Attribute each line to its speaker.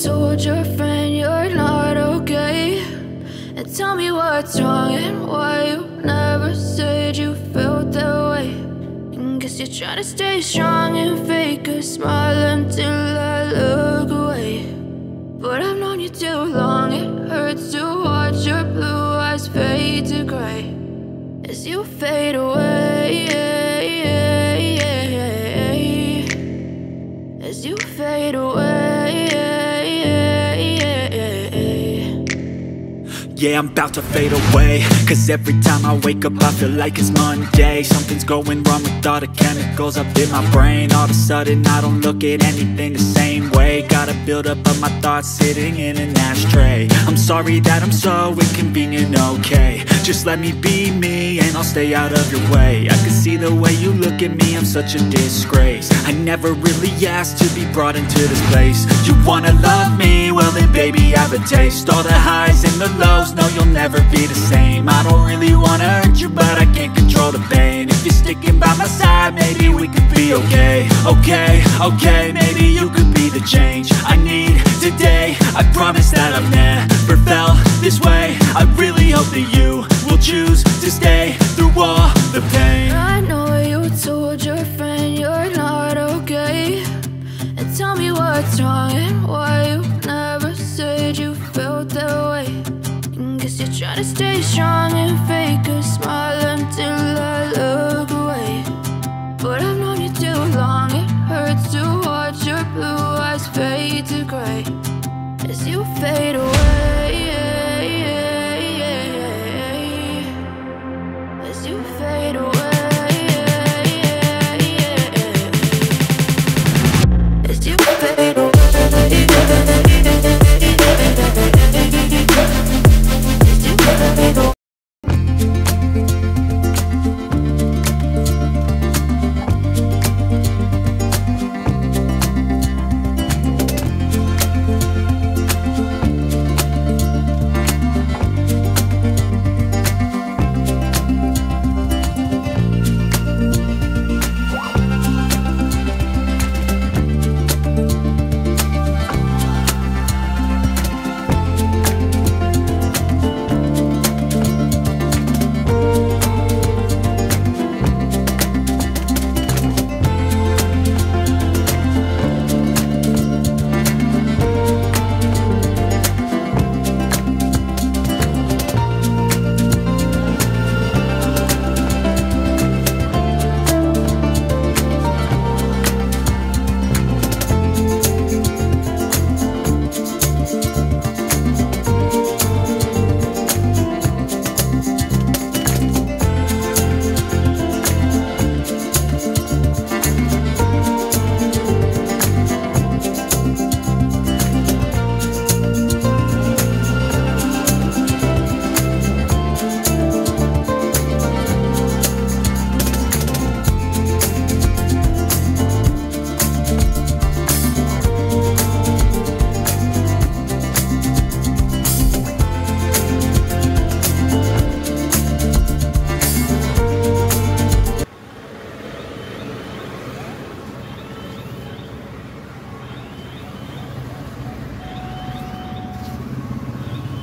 Speaker 1: told your friend you're not okay, and tell me what's wrong and why you never said you felt that way. And guess you're trying to stay strong and fake a smile until I look away. But I've known you too long, it hurts to watch your blue eyes fade to gray as you fade away, as you fade away.
Speaker 2: Yeah, I'm about to fade away, cause every time I wake up I feel like it's Monday. Something's going wrong with all the chemicals up in my brain. All of a sudden I don't look at anything the same way. Gotta build up of my thoughts sitting in an ashtray. I'm sorry that I'm so inconvenient, okay. Just let me be me and I'll stay out of your way. I can see the way you look at me, I'm such a disgrace. I never really asked to be brought into this place. You wanna love me? Well then baby, have a taste. All the highs and the lows, no, you'll never be the same. I don't really wanna hurt you, but I can't control the pain. If you're sticking by my side, maybe we could be okay. Okay, maybe you could be the change I need today. I promise that I've never felt this way. I really hope that you will choose to stay through all the pain.
Speaker 1: I know you told your friend you're not okay, and tell me what's wrong and why you never said you felt that way. Guess you're trying to stay strong and fake